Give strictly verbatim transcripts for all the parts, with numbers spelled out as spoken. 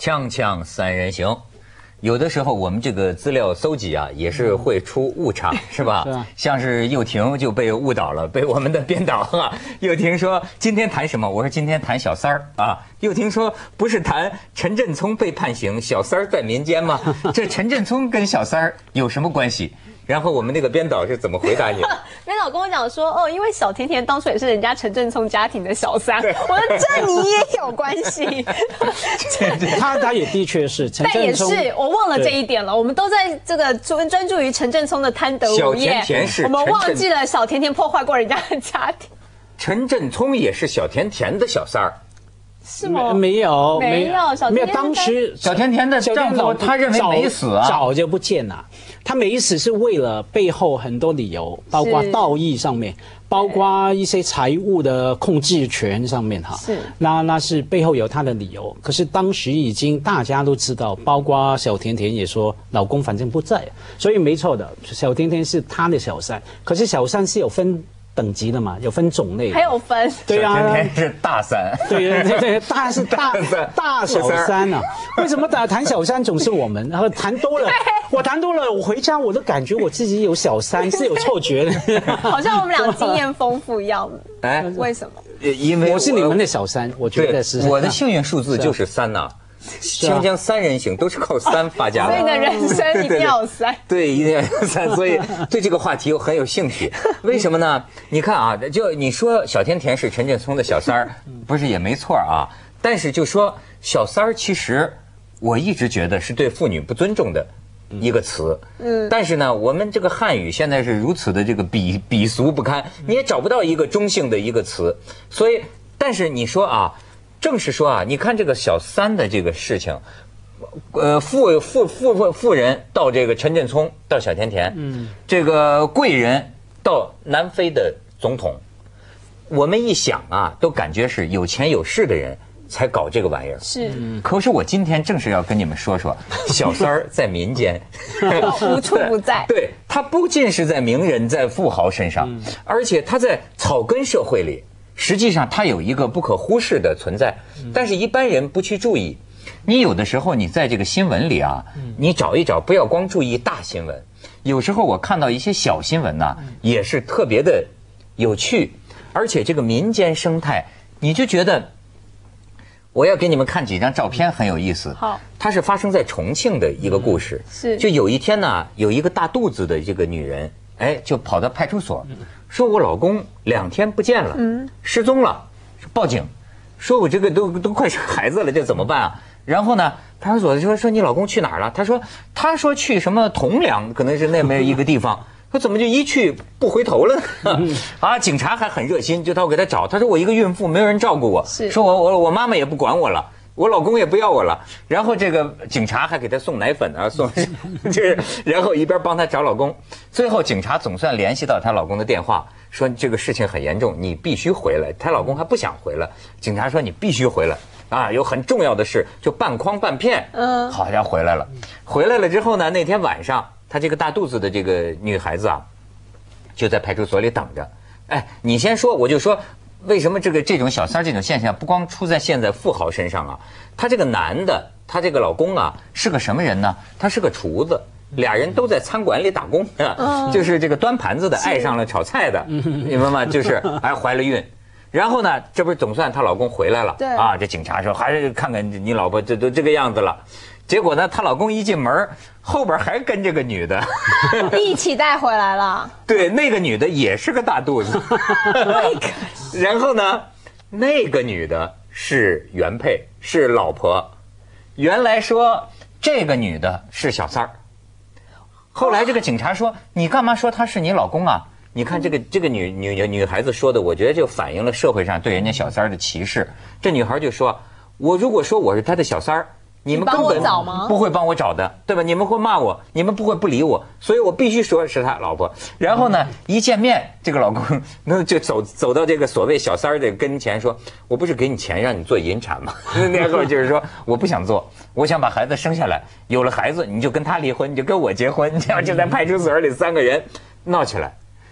锵锵三人行，有的时候我们这个资料搜集啊，也是会出误差，嗯、是吧？是啊。像是又廷就被误导了，被我们的编导啊，又廷说今天谈什么？我说今天谈小三儿啊。又廷说不是谈陈振聪被判刑，小三儿在民间吗？这陈振聪跟小三儿有什么关系？然后我们那个编导是怎么回答你的？ 编导跟我讲说，哦，因为小甜甜当初也是人家陈振聪家庭的小三，我说这你也有关系。 他他也的确是陈振聪， 但也是我忘了这一点了。我们都在这个专专注于陈振聪的贪得无厌， 小甜甜是我们忘记了小甜甜破坏过人家的家庭。 陈振聪也是小甜甜的小三儿。 是吗？ 没有， 没有，小没有。当时小甜甜的丈夫他认为没死啊， 早就不见了。他没死是为了背后很多理由，包括道义上面，包括一些财务的控制权上面哈。 是， 那那是背后有他的理由。可是当时已经大家都知道，包括小甜甜也说，老公反正不在，所以没错的，小甜甜是他的小三。可是小三是有分等级的嘛，有分种类， 还有分， 对啊， 小甜甜是大三， 对对对，当然是大大小三啊。为什么打谈小三总是我们？然后谈多了，我谈多了，我回家我都感觉我自己有小三，是有错觉的， 好像我们俩经验丰富一样。哎，为什么？ 因为我是你们的小三，我觉得是。 我的幸运数字就是三呐。锵锵三人行都是靠三发家的， 所以你的人生一定要有三。 对，一定要有三。所以对这个话题我很有兴趣。为什么呢？你看啊，就你说小甜甜是陈振聪的小三儿，不是也没错啊。但是就说小三儿，其实我一直觉得是对妇女不尊重的一个词。嗯。但是呢，我们这个汉语现在是如此的这个鄙鄙俗不堪，你也找不到一个中性的一个词。所以，但是你说啊。正是说啊，你看这个小三的这个事情，呃，富富富富人到这个陈振聪到小甜甜，嗯，这个贵人到南非的总统，我们一想啊，都感觉是有钱有势的人才搞这个玩意儿。 是， 可是我今天正是要跟你们说说，小三儿在民间无处不在。 对，他不仅是在名人在富豪身上，嗯、而且他在草根社会里。实际上，它有一个不可忽视的存在，但是一般人不去注意。你有的时候，你在这个新闻里啊，你找一找，不要光注意大新闻。有时候我看到一些小新闻呢，也是特别的有趣，而且这个民间生态，你就觉得，我要给你们看几张照片，很有意思。 好， 它是发生在重庆的一个故事。 是， 就有一天呢，有一个大肚子的这个女人，哎，就跑到派出所。说我老公两天不见了，嗯，失踪了，报警，说我这个都都快生孩子了，这怎么办啊？然后呢，派出所就说说你老公去哪儿了？他说他说去什么铜梁，可能是那么一个地方。说怎么就一去不回头了呢？啊，警察还很热心，就到给他找。他说我一个孕妇，没有人照顾我，说我我我妈妈也不管我了。我老公也不要我了，然后这个警察还给她送奶粉啊，送就是，然后一边帮她找老公，最后警察总算联系到她老公的电话，说这个事情很严重，你必须回来。她老公还不想回来，警察说你必须回来啊，有很重要的事，就半诓半骗。嗯，好像回来了，回来了之后呢，那天晚上，她这个大肚子的这个女孩子啊，就在派出所里等着。哎，你先说，我就说。为什么这个这种小三这种现象不光出在现在富豪身上啊？他这个男的，他这个老公啊，是个什么人呢？他是个厨子，俩人都在餐馆里打工啊，就是这个端盘子的爱上了炒菜的，明白吗？就是还怀了孕，然后呢，这不是总算她老公回来了，啊，这警察说还是看看你老婆这都这个样子了。结果呢，她老公一进门，后边还跟着个女的， 一起带回来了。 对，那个女的也是个大肚子。然后呢，那个女的是原配，是老婆。原来说这个女的是小三儿。后来这个警察说：“你干嘛说她是你老公啊？”你看这个这个女女女孩子说的，我觉得就反映了社会上对人家小三儿的歧视。这女孩就说：“我如果说我是她的小三儿。”你们根本不会帮我找的，对吧？你们会骂我，你们不会不理我，所以我必须说是他老婆。然后呢，一见面，这个老公那就走走到这个所谓小三儿的跟前说：“我不是给你钱让你做引产吗？”那会儿就是说我不想做，我想把孩子生下来，有了孩子你就跟他离婚，你就跟我结婚。这样就在派出所里三个人闹起来。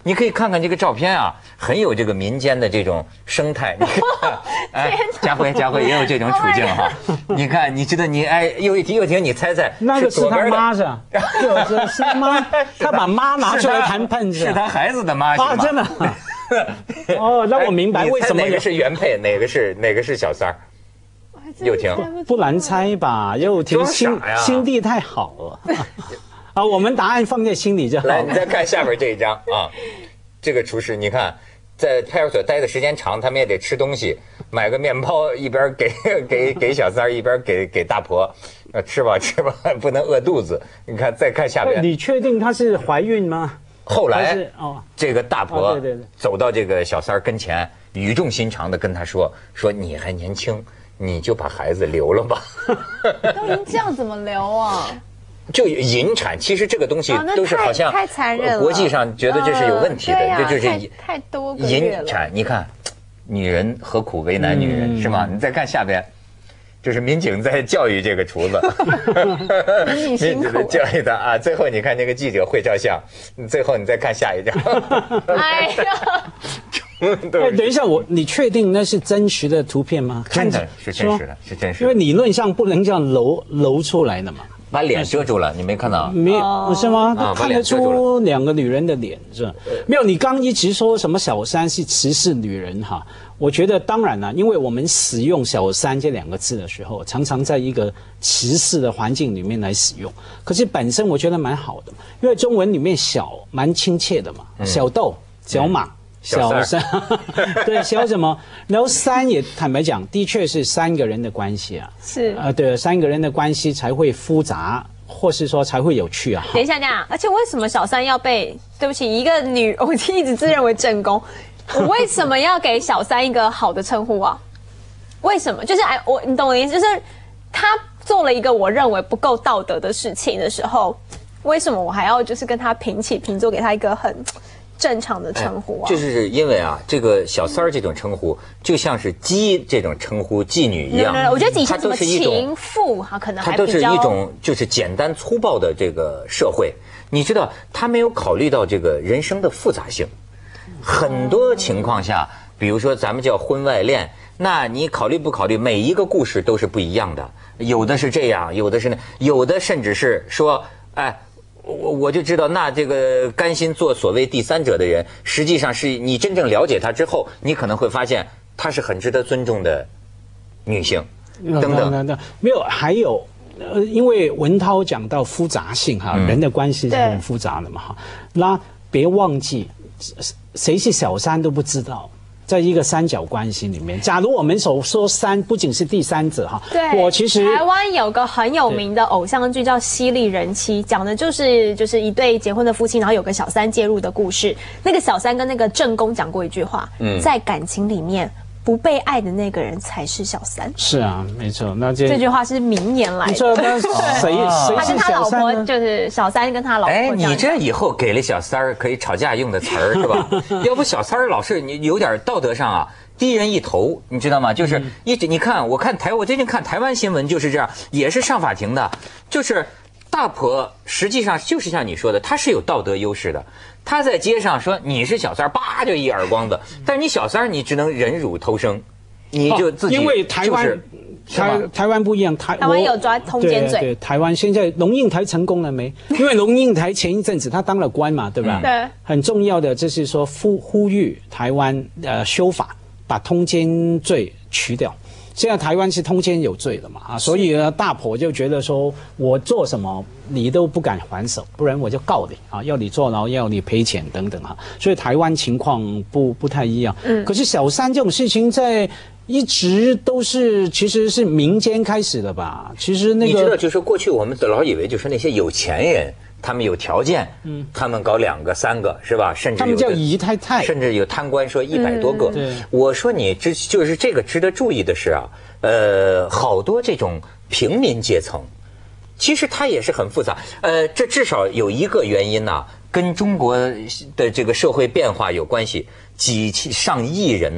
你可以看看这个照片啊，很有这个民间的这种生态。你看，哎，佳慧，佳慧也有这种处境哈。你看，你知道你哎，又一婷，又婷，你猜猜， 那个是他妈是吧？就是是妈，他把妈拿出来谈判是他孩子的妈啊，真的。哦，那我明白为什么哪个是原配，哪个是哪个是小三儿。又婷， 不难猜吧？又婷心心地太好了。啊，我们答案放在心里就好。 来，你再看下边这一张啊，这个厨师，你看在派出所待的时间长，他们也得吃东西，买个面包，一边给给给小三儿，一边给给大婆，呃，吃吧吃吧，不能饿肚子。你看，再看下边， 你确定她是怀孕吗？ 后来，哦，这个大婆走到这个小三儿跟前，语重心长地跟他说：“说你还年轻，你就把孩子留了吧。” 都已经这样怎么留啊？ 就引产，其实这个东西都是好像太残忍了， 国际上觉得这是有问题的，这就是太多引产。你看，女人何苦为难女人，是吗？你再看下边，就是民警在教育这个厨子，民警在教育他啊。最后你看那个记者会照相，最后你再看下一张。哎呀！ 哎，等一下，我你确定那是真实的图片吗？ 真的是真实的，是真实的。 因为理论上不能这样揉揉出来的嘛。 把脸遮住了，你没看到？ 没有，是吗？他看得出两个女人的脸是吧？没有，你刚一直说什么小三是歧视女人哈？我觉得当然了，因为我们使用小三这两个字的时候，常常在一个歧视的环境里面来使用。可是本身我觉得蛮好的，因为中文里面小蛮亲切的嘛，小豆、小马。小三，对，小什么？然后三也坦白讲，的确是三个人的关系啊。 是啊，对，三个人的关系才会复杂，或是说才会有趣啊。 等一下，这样，而且为什么小三要被？对不起，一个女，我一直自认为正宫，我为什么要给小三一个好的称呼啊？为什么？就是哎，我你懂我的意思，就是他做了一个我认为不够道德的事情的时候，为什么我还要就是跟他平起平坐，给他一个很正常的称呼啊？ 哎、就是因为啊，这个小三儿这种称呼，就像是姬这种称呼妓女一样。 对对对，我觉得以前什么情妇哈，可能还比较，它都是一种就是简单粗暴的这个社会。你知道，他没有考虑到这个人生的复杂性。很多情况下，比如说咱们叫婚外恋，那你考虑不考虑？每一个故事都是不一样的，有的是这样，有的是那，有的甚至是说，哎。我我就知道，那这个甘心做所谓第三者的人，实际上是你真正了解他之后，你可能会发现她是很值得尊重的女性，等等。 没有，还有，呃，因为文涛讲到复杂性哈，嗯、人的关系是很复杂的嘛哈。那别忘记，谁是小三都不知道。在一个三角关系里面，假如我们所说三不仅是第三者哈， 对， 我其实台湾有个很有名的偶像剧叫《犀利人妻》，讲的就是就是一对结婚的夫妻，然后有个小三介入的故事。那个小三跟那个正宫讲过一句话，嗯，在感情里面不被爱的那个人才是小三。 是啊，没错。那这这句话是名言来的。 你说那谁谁他跟他老婆就是小三跟他老婆。 哎，你这以后给了小三儿可以吵架用的词儿是吧？要不小三儿老是你有点道德上啊。低人一头，你知道吗？就是一直你看，我看台，我最近看台湾新闻就是这样，也是上法庭的，就是大婆实际上就是像你说的，她是有道德优势的。她在街上说你是小三儿，叭就一耳光子，但是你小三儿你只能忍辱偷生，你就自己、 哦、因为台湾。就是台台湾不一样，台台湾有抓通奸罪。 对，台湾现在龙应台成功了没？因为龙应台前一阵子他当了官嘛，对吧？ 对。 很重要的就是说呼呼吁台湾呃修法，把通奸罪去掉。现在台湾是通奸有罪的嘛啊，所以呢大婆就觉得说我做什么你都不敢还手，不然我就告你啊，要你坐牢，要你赔钱等等哈。所以台湾情况不不太一样。嗯。可是小三这种事情在。一直都是，其实是民间开始的吧？其实那个， 你知道，就是过去我们老以为就是那些有钱人，他们有条件，嗯，他们搞两个、三个，是吧？甚至他们叫姨太太， 甚至有贪官说一百多个。 对、嗯， 我说你这就是这个值得注意的是啊，呃，好多这种平民阶层，其实它也是很复杂。呃，这至少有一个原因呐、啊，跟中国的这个社会变化有关系，几上亿人呐、啊。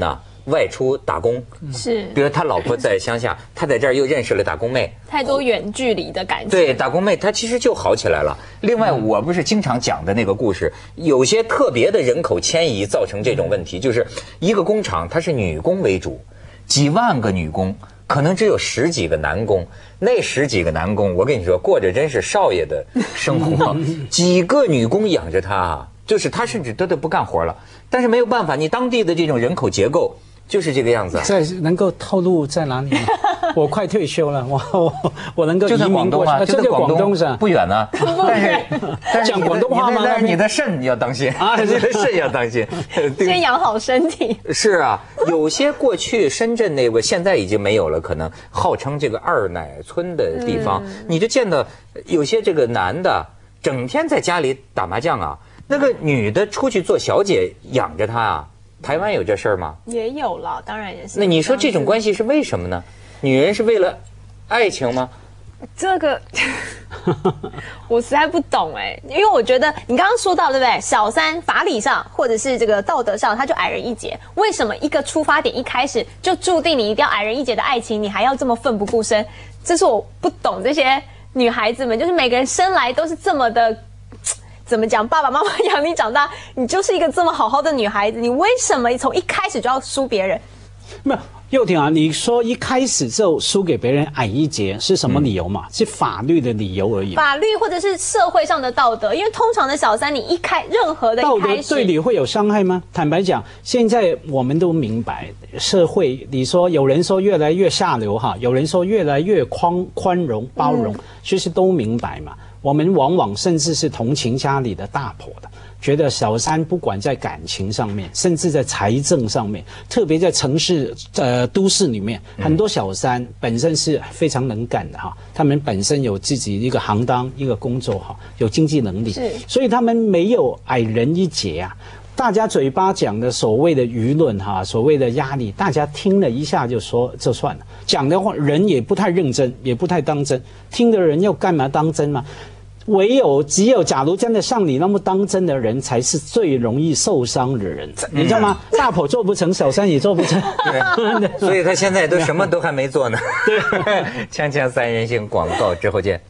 外出打工， 是， 比如他老婆在乡下，他在这儿又认识了打工妹， 太多远距离的感觉。 对，打工妹她其实就好起来了。另外，我不是经常讲的那个故事，有些特别的人口迁移造成这种问题，就是一个工厂它是女工为主，几万个女工，可能只有十几个男工，那十几个男工，我跟你说，过着真是少爷的生活，几个女工养着他啊。就是他甚至都都不干活了，但是没有办法，你当地的这种人口结构就是这个样子。 在能够透露在哪里吗？我快退休了，我我我能够移民过去， 就在广东是不远呢。但是但是讲广东话吗？ 但是你的肾要当心啊，你的肾要当心， 先养好身体。 是啊，有些过去深圳那个现在已经没有了，可能号称这个二奶村的地方，嗯、你就见到有些这个男的整天在家里打麻将啊。那个女的出去做小姐养着他啊，台湾有这事儿吗？ 也有了，当然也是。 那你说这种关系是为什么呢？女人是为了爱情吗？ 这个我实在不懂哎，因为我觉得你刚刚说到对不对？小三法理上或者是这个道德上，他就矮人一截。为什么一个出发点一开始就注定你一定要矮人一截的爱情，你还要这么奋不顾身？这是我不懂这些女孩子们，就是每个人生来都是这么的。怎么讲？爸爸妈妈养你长大，你就是一个这么好好的女孩子，你为什么从一开始就要输别人？ 没有，佑廷啊，你说一开始就输给别人矮一截是什么理由嘛？嗯、是法律的理由而已。 法律或者是社会上的道德，因为通常的小三，你一开任何的道德对你会有伤害吗？坦白讲，现在我们都明白，社会你说有人说越来越下流哈，有人说越来越宽宽容包容，嗯、其实都明白嘛。我们往往甚至是同情家里的大婆的，觉得小三不管在感情上面，甚至在财政上面，特别在城市呃都市里面，很多小三本身是非常能干的哈，他们本身有自己一个行当一个工作哈，有经济能力，所以他们没有矮人一截啊。大家嘴巴讲的所谓的舆论哈，所谓的压力，大家听了一下就说就算了，讲的话人也不太认真，也不太当真，听的人要干嘛当真嘛？唯有只有假如真的像你那么当真的人，才是最容易受伤的人，你知道吗？嗯、大婆做不成，小三也做不成， 对，所以他现在都什么都还没做呢。对，锵锵三人行，广告之后见。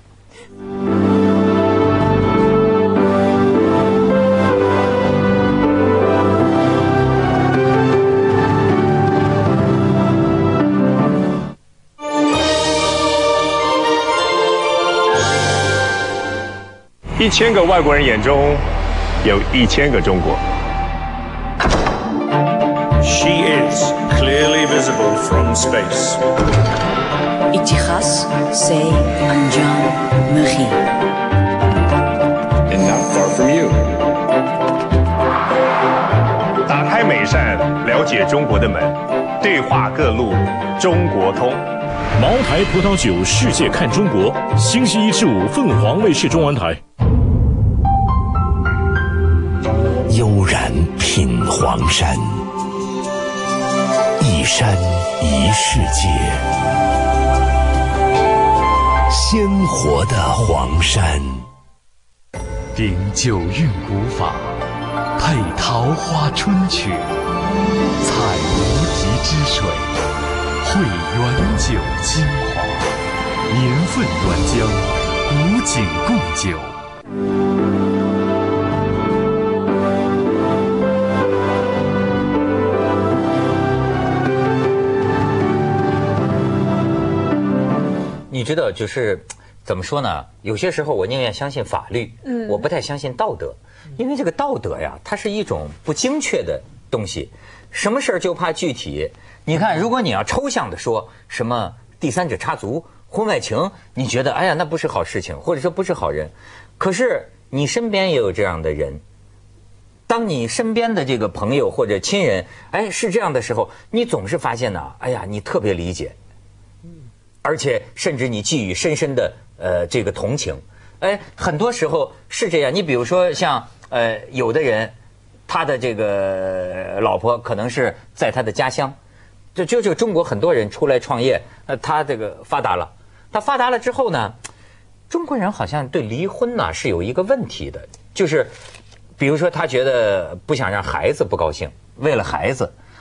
一千个外国人眼中，有一千个中国。 She is clearly visible from space. Itihas say Anjan Meri. And not far from you. 打开每扇了解中国的门，对话各路中国通。 茅台葡萄酒世界看中国，星期一至五凤凰卫视中文台。 悠然品黄山，一山一世界，鲜活的黄山。 顶九韵古法，配桃花春曲，采无极之水，汇原酒精华，年份原浆，古井贡酒。 你知道，就是怎么说呢？有些时候我宁愿相信法律，嗯，我不太相信道德，因为这个道德呀，它是一种不精确的东西。什么事儿就怕具体。你看，如果你要抽象的说什么第三者插足、婚外情，你觉得哎呀，那不是好事情，或者说不是好人。可是你身边也有这样的人，当你身边的这个朋友或者亲人，哎，是这样的时候，你总是发现呢，哎呀，你特别理解。而且甚至你寄予深深的呃这个同情，哎，很多时候是这样。你比如说像呃有的人，他的这个老婆可能是在他的家乡，就就就中国很多人出来创业，呃，他这个发达了，他发达了之后呢，中国人好像对离婚呢是有一个问题的，就是比如说他觉得不想让孩子不高兴，为了孩子。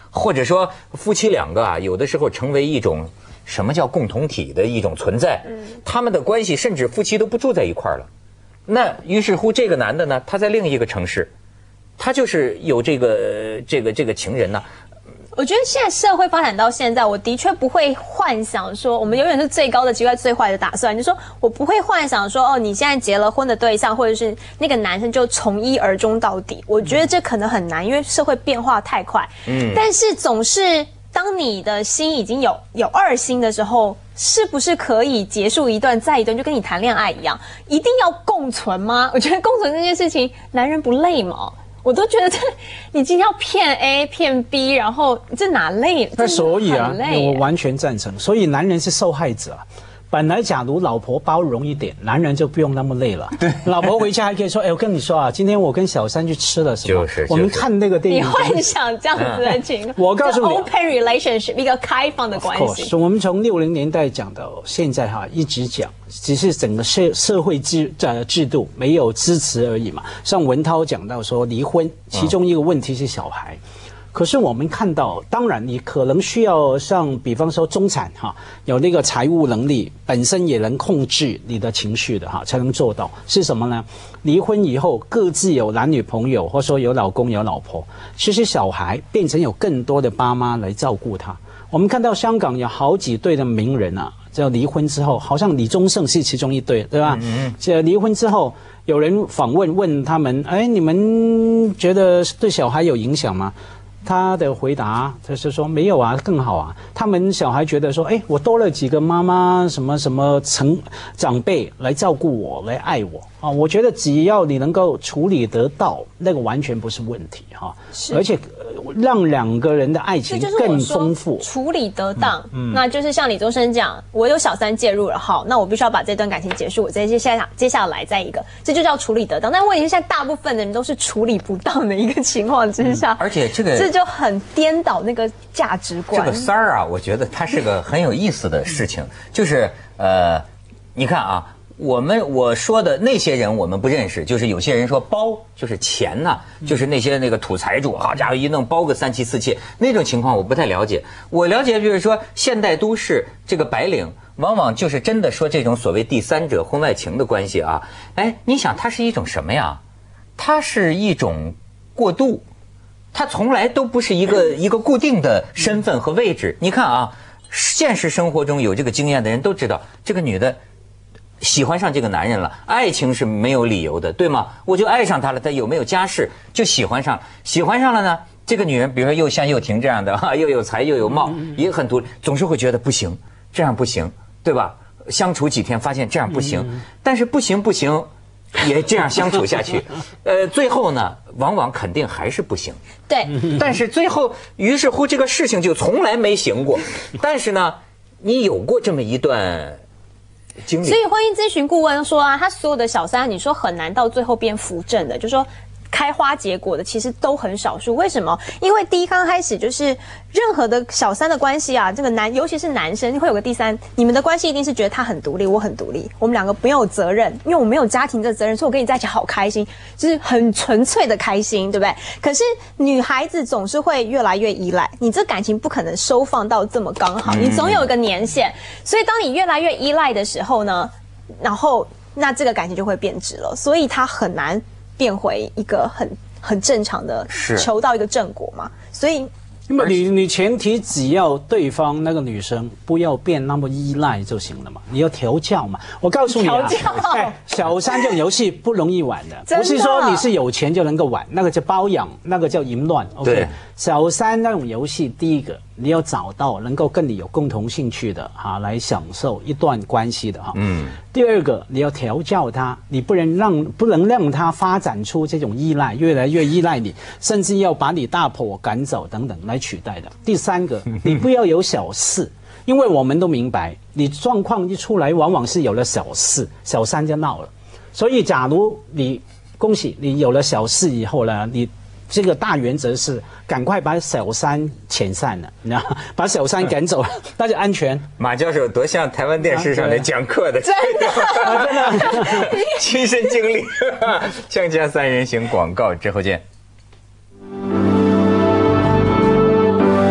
或者说夫妻两个啊，有的时候成为一种什么叫共同体的一种存在，他们的关系甚至夫妻都不住在一块儿了。那于是乎，这个男的呢，他在另一个城市，他就是有这个这个这个情人呢。 我觉得现在社会发展到现在，我的确不会幻想说我们永远是最高的机会，最坏的打算。就说我不会幻想说，哦，你现在结了婚的对象，或者是那个男生就从一而终到底。我觉得这可能很难，因为社会变化太快。嗯，但是总是当你的心已经有有二心的时候，是不是可以结束一段再一段，就跟你谈恋爱一样，一定要共存吗？我觉得共存这件事情，男人不累吗？我都觉得这，你今天要骗 A 骗 B， 然后这哪累？ 那所以啊，我完全赞成。所以男人是受害者啊。本来假如老婆包容一点，男人就不用那么累了。对，老婆回家还可以说：“哎，我跟你说啊，今天我跟小三去吃了什么？”就是，我们看那个电影， 你幻想这样子的情况。 我告诉你 ，open relationship 一个开放的关系。 我们从六零年代讲到现在哈，一直讲，只是整个社社会制呃制度没有支持而已嘛。像文涛讲到说离婚，其中一个问题是小孩。嗯，可是我们看到，当然你可能需要像比方说中产哈，有那个财务能力，本身也能控制你的情绪的哈，才能做到。是什么呢？离婚以后各自有男女朋友，或者说有老公有老婆，其实小孩变成有更多的爸妈来照顾他。我们看到香港有好几对的名人啊，这离婚之后，好像李宗盛是其中一对，对吧？嗯，这离婚之后，有人访问问他们，哎，你们觉得对小孩有影响吗？他的回答就是说没有啊，更好啊。他们小孩觉得说，哎，我多了几个妈妈，什么什么成长辈来照顾我，来爱我啊。我觉得只要你能够处理得到，那个完全不是问题哈。而且让两个人的爱情更丰富， 处理得当，嗯，那就是像李宗盛讲，我有小三介入了，好，那我必须要把这段感情结束，我再接下来接下来再一个，这就叫处理得当。但问题是，现在大部分的人都是处理不当的一个情况之下， 嗯，而且这个这就很颠倒那个价值观。 这个三儿啊，我觉得它是个很有意思的事情，就是呃，你看啊。我们我说的那些人我们不认识，就是有些人说包就是钱呐，啊，就是那些那个土财主，好家伙一弄包个三妻四妾那种情况我不太了解。我了解就是说现代都市这个白领往往就是真的说这种所谓第三者婚外情的关系啊，哎，你想它是一种什么呀？它是一种过渡，它从来都不是一个一个固定的身份和位置。你看啊，现实生活中有这个经验的人都知道，这个女的喜欢上这个男人了，爱情是没有理由的，对吗？我就爱上他了，他有没有家世就喜欢上，喜欢上了呢，这个女人比如说又像又婷这样的哈，又有才又有貌，也很独立，总是会觉得不行，这样不行，对吧？相处几天发现这样不行，但是不行不行也这样相处下去，呃，最后呢，往往肯定还是不行。 对， 但是最后，于是乎这个事情就从来没行过。但是呢，你有过这么一段经历。 所以婚姻咨询顾问说啊，他所有的小三，你说很难到最后变扶正的，就说开花结果的其实都很少数。为什么？因为第一刚开始就是任何的小三的关系啊，这个男尤其是男生会有个第三，你们的关系一定是觉得他很独立，我很独立，我们两个没有责任，因为我没有家庭的责任，所以我跟你在一起好开心，就是很纯粹的开心，对不对？可是女孩子总是会越来越依赖，你这感情不可能收放到这么刚好，你总有一个年限，所以当你越来越依赖的时候呢，然后那这个感情就会变质了，所以它很难变回一个很很正常的，求到一个正果嘛。所以， 你你前提只要对方那个女生不要变那么依赖就行了嘛，你要调教嘛。我告诉你啊，哎，小三这种游戏不容易玩的，不是说你是有钱就能够玩，那个叫包养，那个叫淫乱。OK， 小三那种游戏，第一个你要找到能够跟你有共同兴趣的哈、啊，来享受一段关系的哈。嗯。第二个，你要调教他，你不能让不能让他发展出这种依赖，越来越依赖你，甚至要把你大婆赶走等等来取代的。第三个，你不要有小事，因为我们都明白，你状况一出来，往往是有了小事，小三就闹了。所以，假如你恭喜你有了小事以后呢，你。这个大原则是赶快把小三遣散了，你知道，把小三赶走了，那就安全。 马教授多像台湾电视上的讲课的， 真的， 真的，亲身经历。锵锵三人行广告之后见。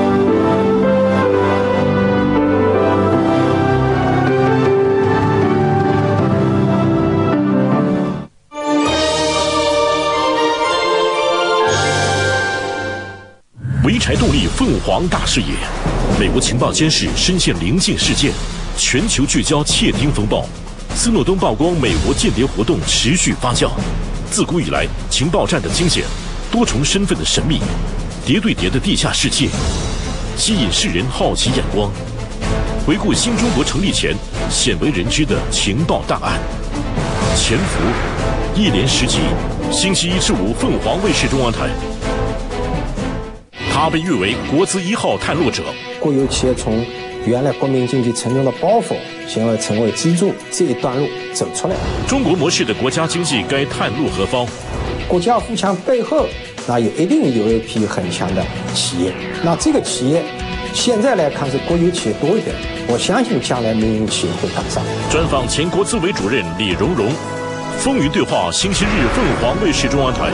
柴动力凤凰大视野，美国情报监视深陷临近事件，全球聚焦窃听风暴。斯诺登曝光美国间谍活动持续发酵，自古以来情报战的惊险，多重身份的神秘，谍对谍的地下世界，吸引世人好奇眼光。回顾新中国成立前鲜为人知的情报档案，潜伏一连十集，星期一至五凤凰卫视中央台。他被誉为国资一号探路者。 国有企业从原来国民经济沉重的包袱，现在成为支柱，这一段路走出来了。 中国模式的国家经济该探路何方？ 国家富强背后，那有一定有一批很强的企业。那这个企业现在来看是国有企业多一点，我相信将来民营企业会赶上。 专访前国资委主任李荣荣，风云对话星期日凤凰卫视中央台。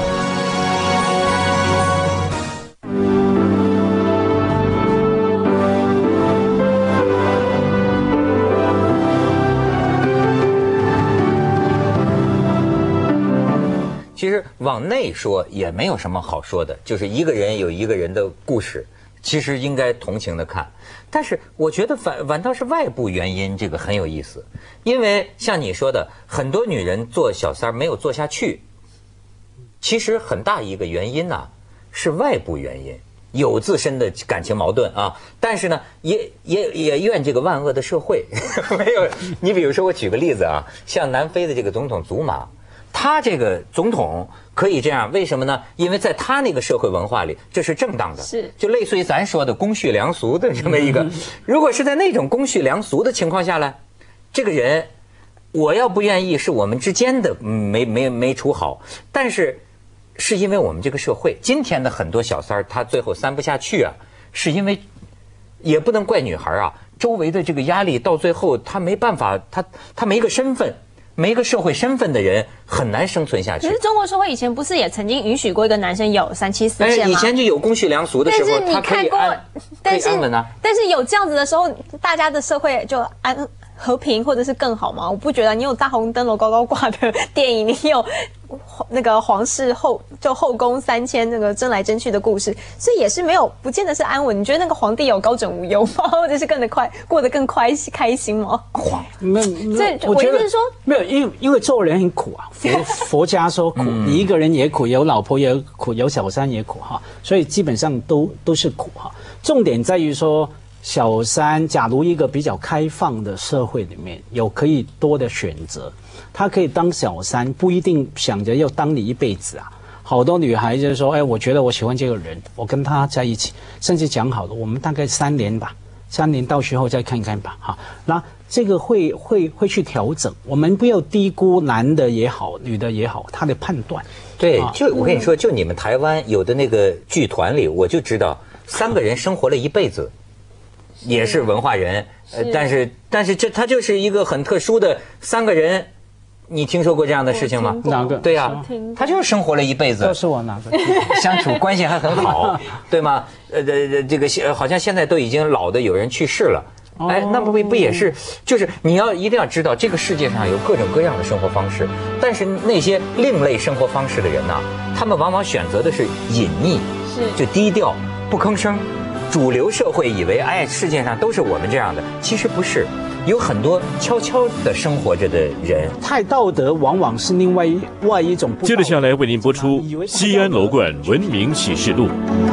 其实往内说也没有什么好说的，就是一个人有一个人的故事，其实应该同情的看。但是我觉得反反倒是外部原因，这个很有意思。因为像你说的，很多女人做小三没有做下去，其实很大一个原因呢、啊、是外部原因，有自身的感情矛盾啊。但是呢，也也也怨这个万恶的社会没有。你比如说，我举个例子啊，像南非的这个总统祖马。他这个总统可以这样，为什么呢？因为在他那个社会文化里，这是正当的， 是就类似于咱说的公序良俗的这么一个。如果是在那种公序良俗的情况下呢，这个人我要不愿意，是我们之间的没没没处好，但是是因为我们这个社会今天的很多小三儿，他最后三不下去啊，是因为也不能怪女孩啊，周围的这个压力到最后他没办法，他他没个身份。没一个社会身份的人很难生存下去。 可是中国社会以前不是也曾经允许过一个男生有三妻四妾吗？ 哎，以前就有公序良俗的时候，他可以安， 但是安稳啊。 但是有这样子的时候，大家的社会就安和平或者是更好吗？我不觉得。你有大红灯笼高高挂的电影，你有那个皇室后就后宫三千那个争来争去的故事，所以也是没有，不见得是安稳。你觉得那个皇帝有高枕无忧吗？或者是更的快过得更快开心吗？ 没有，这我觉得说没有，因为因为做人很苦啊。佛佛家说苦，你一个人也苦，有老婆也苦，有小三也苦哈，所以基本上都都是苦哈。重点在于说。小三，假如一个比较开放的社会里面有可以多的选择，他可以当小三，不一定想着要当你一辈子啊。好多女孩就是说，哎，我觉得我喜欢这个人，我跟他在一起，甚至讲好了，我们大概三年吧，三年到时候再看看吧，哈。那这个会会会去调整，我们不要低估男的也好，女的也好，他的判断。 对，就我跟你说，就你们台湾有的那个剧团里，我就知道三个人生活了一辈子。也是文化人，呃，但是但是这他就是一个很特殊的三个人，你听说过这样的事情吗？ 哪个？ 对呀、啊，他就是生活了一辈子， 告诉我哪个？ 相处关系还很好，对吗？呃，这个好像现在都已经老的有人去世了，哎，那不不也是？就是你要一定要知道，这个世界上有各种各样的生活方式，但是那些另类生活方式的人呐、啊，他们往往选择的是隐匿， 是就低调不吭声。主流社会以为，哎，世界上都是我们这样的，其实不是，有很多悄悄的生活着的人。 太道德往往是另外一外一种不。 接着下来为您播出《西安楼观文明启示录》。